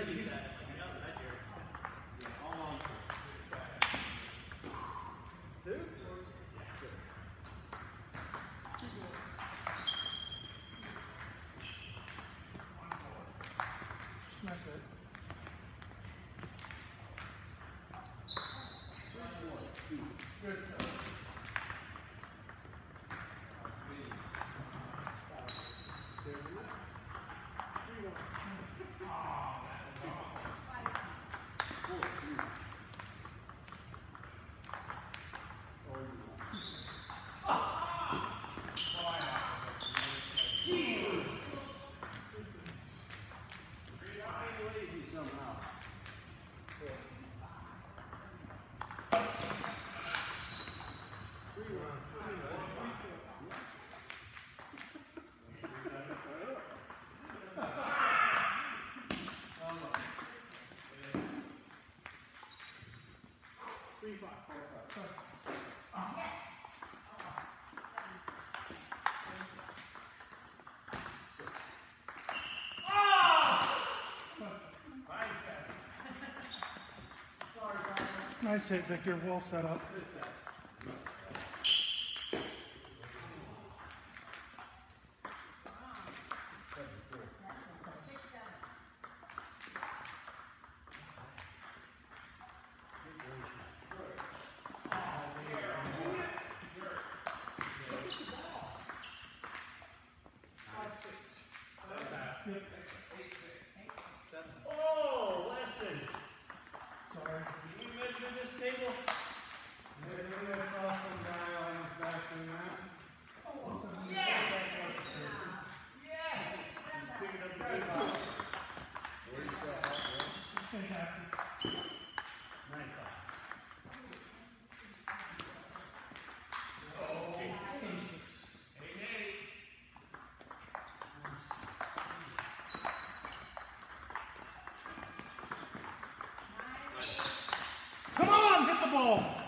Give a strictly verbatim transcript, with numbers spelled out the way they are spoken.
Nice hit. Good stuff. Three, five, four, five. Oh. Yes. Six. Oh! Nice hit, Victor. Well set up. Oh, Weston. Sorry. Did you measure this table? Maybe I saw some guy on his back in that. Yes! Yes! Pick it up the good one. Where you saw that, Fantastic. Nine five. Come on, hit the ball.